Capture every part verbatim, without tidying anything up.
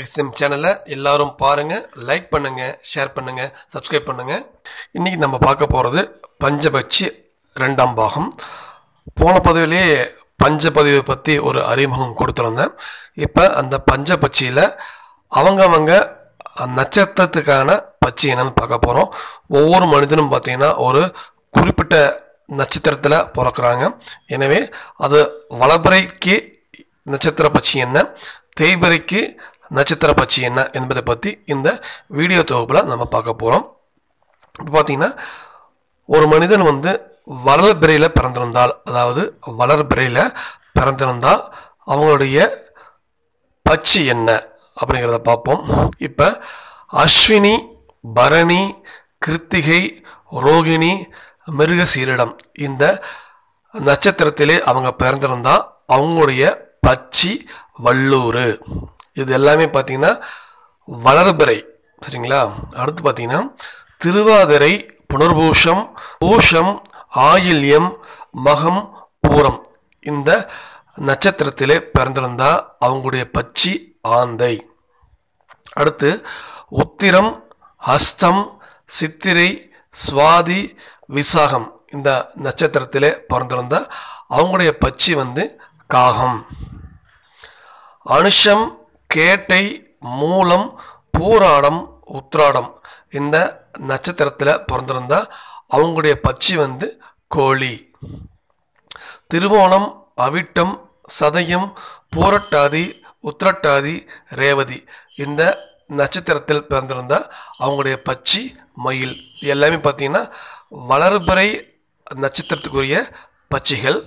SM சேனலை எல்லாரும் பாருங்க, லைக் பண்ணுங்க, ஷேர் பண்ணுங்க, சப்ஸ்கிரைப் பண்ணுங்க. இன்னைக்கு நம்ம பார்க்க போகிறது பஞ்சபட்சி ரெண்டாம் பாகம். போன பதிவிலேயே பஞ்சபதிவை பற்றி ஒரு அறிமுகம் கொடுத்துருந்தேன். இப்போ அந்த பஞ்சபட்சியில் அவங்கவங்க நட்சத்திரத்துக்கான பட்சி என்னன்னு பார்க்க போகிறோம். ஒவ்வொரு மனிதனும் பார்த்தீங்கன்னா ஒரு குறிப்பிட்ட நட்சத்திரத்தில் பிறக்கிறாங்க. எனவே அது வளர்பிறைக்கு நட்சத்திர பட்சி என்ன, தேய்பிறைக்கு நட்சத்திர பட்சி என்ன என்பதை பற்றி இந்த வீடியோ தொகுப்பில் நம்ம பார்க்க போகிறோம். இப்போ பார்த்தீங்கன்னா ஒரு மனிதன் வந்து வளர்பிறையில் பிறந்திருந்தால், அதாவது வளர்பிறையில் பிறந்திருந்தால் அவங்களுடைய பட்சி என்ன அப்படிங்கிறத பார்ப்போம். இப்போ அஸ்வினி, பரணி, கிருத்திகை, ரோகிணி, மிருகசீரிடம் இந்த நட்சத்திரத்திலே அவங்க பிறந்திருந்தா அவங்களுடைய பட்சி வல்லூர். இது எல்லாமே பார்த்தீங்கன்னா வளர்பிறை, சரிங்களா. அடுத்து பார்த்தீங்கன்னா திருவாதிரை, புனர்பூஷம், பூஷம், ஆயில்யம், மகம், பூரம் இந்த நட்சத்திரத்திலே பிறந்திருந்தா அவங்களுடைய பட்சி ஆந்தை. அடுத்து உத்திரம், ஹஸ்தம், சித்திரை, சுவாதி, விசாகம் இந்த நட்சத்திரத்திலே பிறந்திருந்தா அவங்களுடைய பட்சி வந்து காகம். அனுஷம், கேட்டை, மூலம், பூராடம், உத்ராடம் இந்த நட்சத்திரத்தில் பிறந்திருந்தா அவங்களுடைய பட்சி வந்து கோழி. திருவோணம், அவிட்டம், சதயம், பூரட்டாதி, உத்திரட்டாதி, ரேவதி இந்த நட்சத்திரத்தில் பிறந்திருந்தா அவங்களுடைய பட்சி மயில். எல்லாமே பார்த்தீங்கன்னா வளர்பிறை நட்சத்திரத்துக்குரிய பட்சிகள்.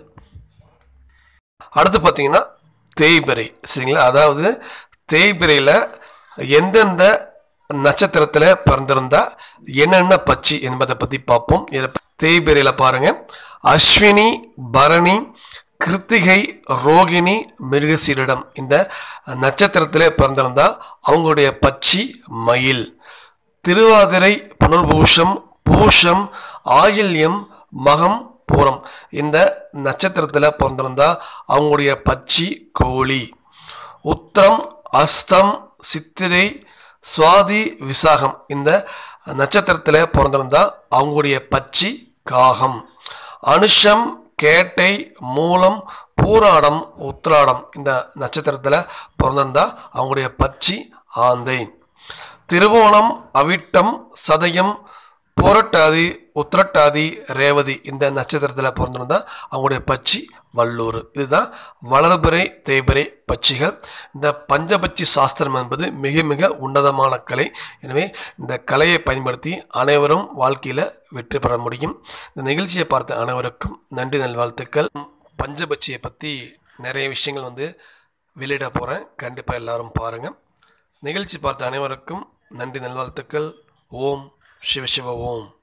அடுத்து பார்த்தீங்கன்னா தேய்பிறை, சரிங்களா. அதாவது தேய்பிறையில் எந்தெந்த நட்சத்திரத்தில் பிறந்திருந்தா என்னென்ன பட்சி என்பதை பற்றி பார்ப்போம். தேய்பிறையில் பாருங்க, அஸ்வினி, பரணி, கிருத்திகை, ரோகிணி, மிருகசீரிடம் இந்த நட்சத்திரத்தில் பிறந்திருந்தா அவங்களுடைய பட்சி மயில். திருவாதிரை, புனர்பூஷம், பூஷம், ஆயில்யம், மகம், பூரம் இந்த நட்சத்திரத்தில் பிறந்திருந்தா அவங்களுடைய பட்சி கோழி. உத்திரம், அஸ்தம், சித்திரை, சுவாதி, விசாகம் இந்த நட்சத்திரத்தில் பிறந்திருந்தா அவங்களுடைய பட்சி காகம். அனுஷம், கேட்டை, மூலம், பூராடம், உத்திராடம் இந்த நட்சத்திரத்தில் பிறந்திருந்தா அவங்களுடைய பட்சி ஆந்தை. திருவோணம், அவிட்டம், சதயம், பூரட்டாதி, உத்திரட்டாதி, ரேவதி இந்த நட்சத்திரத்தில் பிறந்திருந்தா அவங்களுடைய பட்சி வல்லூர். இதுதான் வளர்பிறை தேய்பிறை பட்சிகள். இந்த பஞ்சபட்சி சாஸ்திரம் என்பது மிக மிக உன்னதமான கலை. எனவே இந்த கலையை பயன்படுத்தி அனைவரும் வாழ்க்கையில் வெற்றி பெற முடியும். இந்த நிகழ்ச்சியை பார்த்த அனைவருக்கும் நன்றி, நல்வாழ்த்துக்கள். பஞ்சபட்சியை பற்றி நிறைய விஷயங்கள் வந்து வெளியிட போகிறேன், கண்டிப்பாக எல்லாரும் பாருங்கள். நிகழ்ச்சி பார்த்த அனைவருக்கும் நன்றி, நல்வாழ்த்துக்கள். ஓம் சிவ சிவ ஓம்.